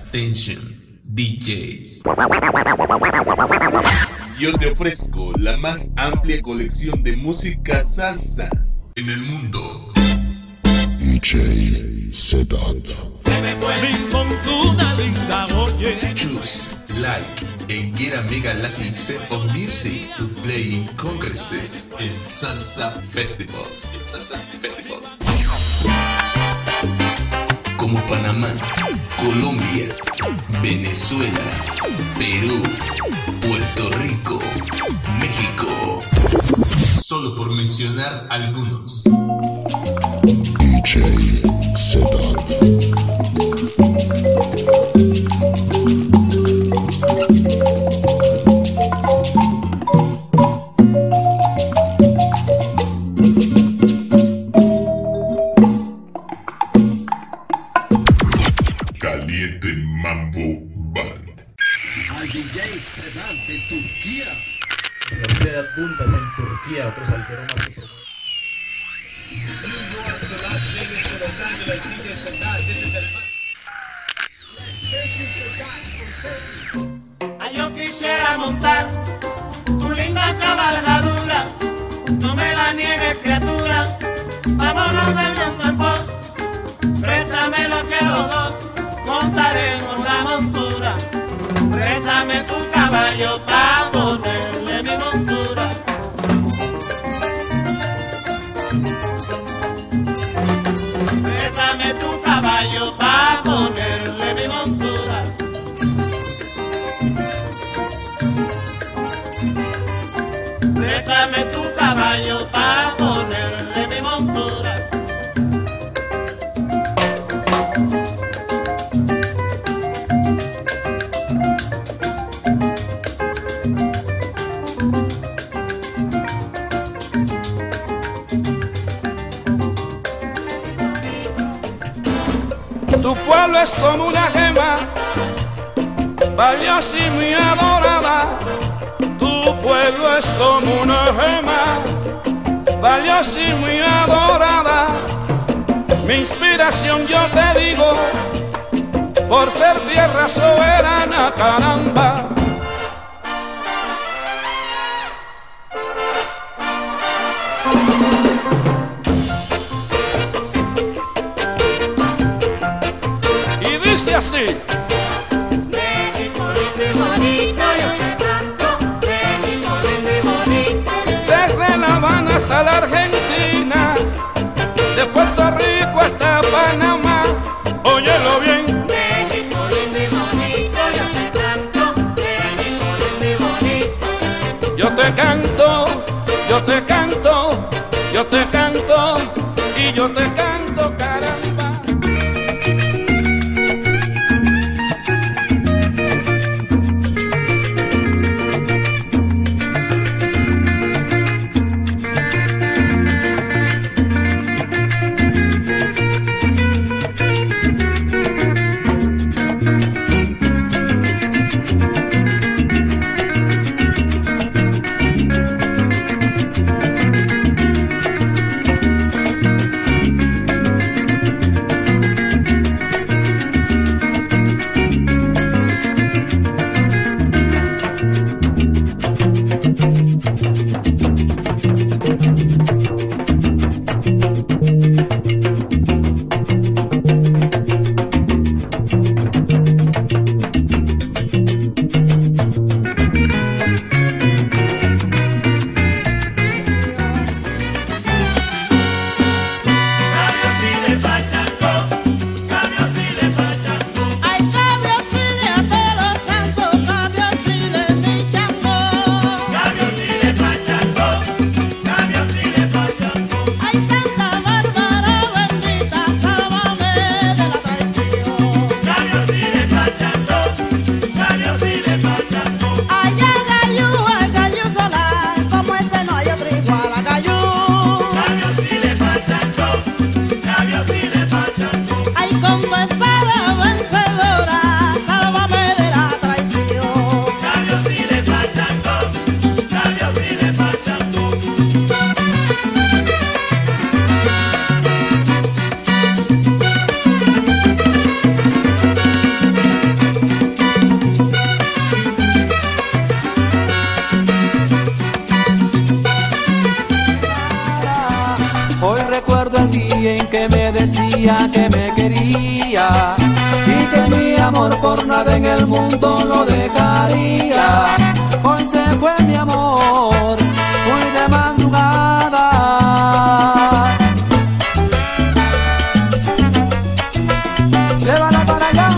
Attention, DJs. Yo te ofrezco la más amplia colección de música salsa en el mundo. DJ Sedat. Se me fue mi montura linda, oye. Choose, like, and get a mega Latin set of music to play in congresses and salsa festivals. Como Panamá, Colombia, Venezuela, Perú, Puerto Rico, México. Solo por mencionar algunos. DJ Sedat. Caliente Mambo Band. Al DJ Sedat de Turquía. Sedat Puntas en Turquía, otro salsero más que promueve. Ay, yo quisiera montar tu linda cabalgadura, no me la niegues, criatura, vámonos de viento en pos, préstame lo que los dos montaremos la montura, préstame tu caballo para ponerle mi montura. Préstame tu caballo para ponerle mi montura. Préstame tu caballo para ponerle mi montura. Tu pueblo es como una gema, valiosa y muy adorada. Tu pueblo es como una gema, valiosa y muy adorada. Mi inspiración yo te digo, por ser tierra soberana, caramba. Dice así. México lindo y bonito, yo te canto. México lindo y bonito. Desde La Habana hasta la Argentina, de Puerto Rico hasta Panamá, óyelo bien. México lindo y bonito, yo te canto. México lindo y bonito. Yo te canto, yo te canto, yo te canto y yo te canto, caramba. quien que me decía que me quería y que mi amor por nada en el mundo lo dejaría. Hoy se fue mi amor, hoy de madrugada. Llévala para allá.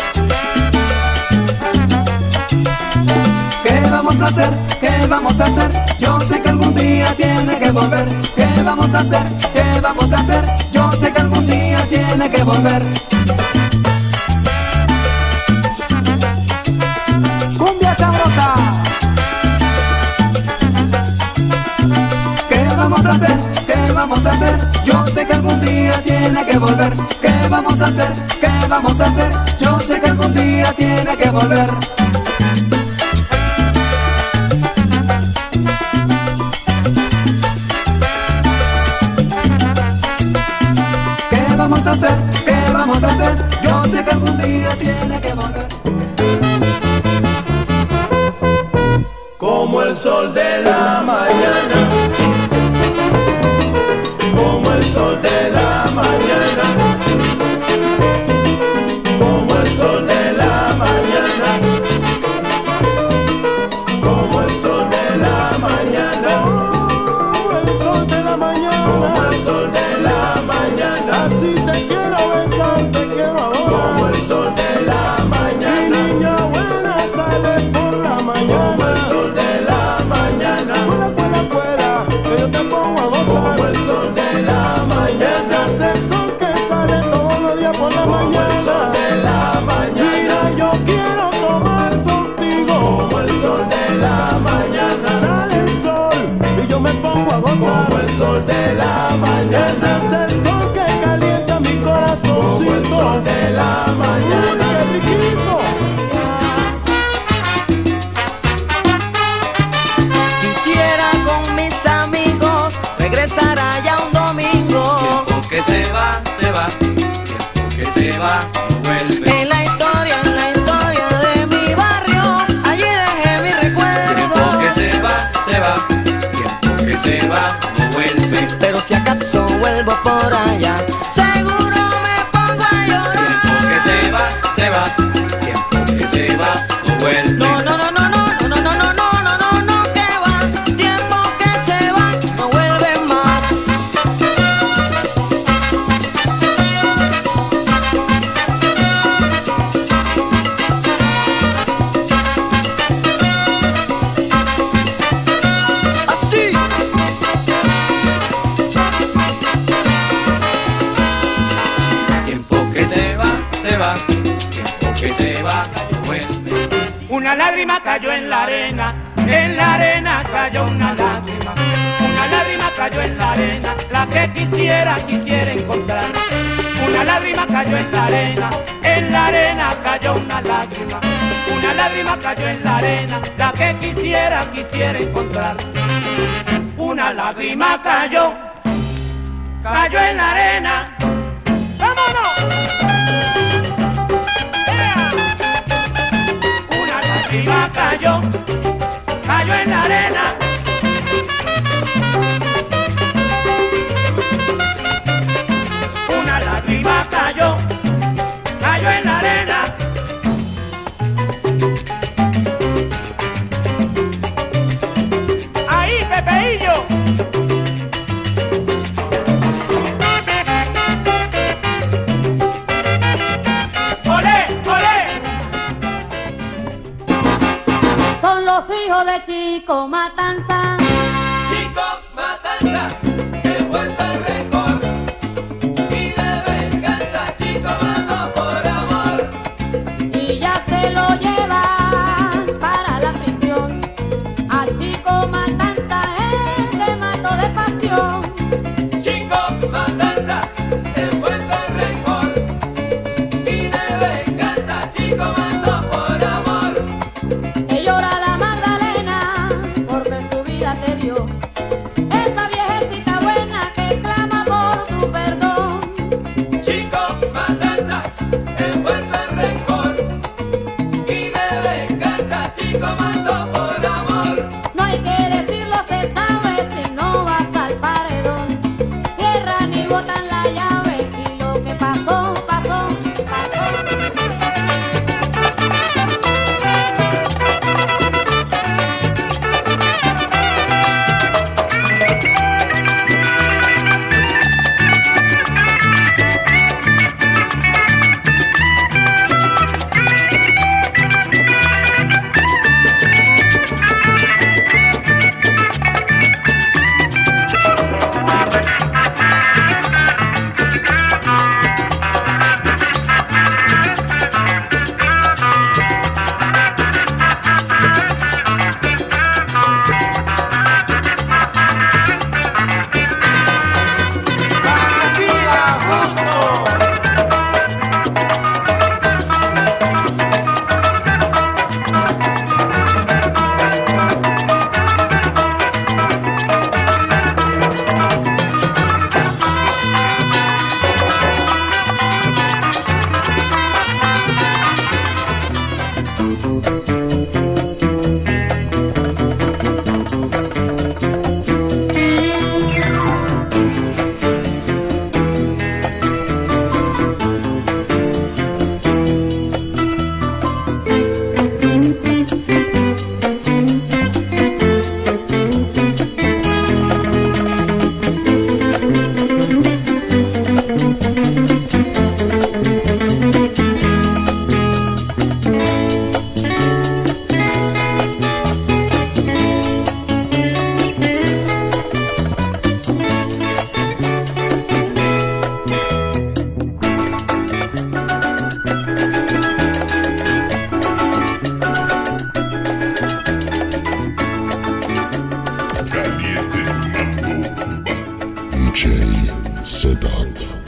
¿Qué vamos a hacer? ¿Qué vamos a hacer? Yo sé que algún día tiene que volver. ¿Qué vamos a hacer? ¿Qué vamos a hacer? Yo sé que algún día tiene que volver. Cumbia sabrosa. ¿Qué vamos a hacer? ¿Qué vamos a hacer? Yo sé que algún día tiene que volver. ¿Qué vamos a hacer? ¿Qué vamos a hacer? Yo sé que algún día tiene que volver. ¿Qué vamos a hacer? ¿Qué vamos a hacer? Yo sé que algún día tiene que volver. Como el sol de la mañana, como el sol de la mañana, como el sol de la mañana, como el sol de la mañana, como el sol de la mañana, como el sol de la mañana. Así te quiero besar, te quiero adorar, como el sol de la mañana. Mi niña buena sale por la mañana, como el sol de la mañana. Cuela, cuela, cuela, que yo te pongo a gozar, como el sol de la mañana. Ese es el sol que sale todos los días por la mañana, como el sol de la mañana. Mira, yo quiero tomar contigo, como el sol de la mañana. Sale el sol y yo me pongo a gozar, como el sol de la mañana. Ese es el sol que calienta mi corazoncito, como el sol de la mañana. ¡Uy, qué riquito! Quisiera con mis amigos regresar allá un domingo. Tiempo que se va, tiempo que se va, no vuelve. En la historia de mi barrio, allí dejé mi recuerdo. Tiempo que se va, tiempo que se va, no vuelve. Pero si acaso vuelvo por allá, seguro me pongo a llorar. Tiempo que se va, tiempo que se va, no vuelve. No, no, no, no, no, no, no, no, no, no, no, no, que va. Tiempo que se va, no vuelve más. Así. Tiempo que se va, tiempo que se va, no vuelve. Una lágrima cayó en la arena cayó una lágrima. Una lágrima cayó en la arena, la que quisiera encontrar. Una lágrima cayó en la arena cayó una lágrima. Una lágrima cayó en la arena, la que quisiera encontrar. Una lágrima cayó en la arena. ¡Vámonos! Una lágrima cayó en la arena. Una lágrima cayó en la arena. Ahí, Pepeillo. ¡Olé, olé! Son los hijos de Chico Matanza. Chico Matanza, he vuelto al récord. Y de venganza, Chico mató por amor. Y ya se lo llevan para la prisión. A Chico Matanza el que mató de pasión. Chico Matanza, he vuelto al récord. Y de venganza, Chico mató por amor. Que llora la Magdalena porque su vida te dio. Esa viejecita DJ Sedat.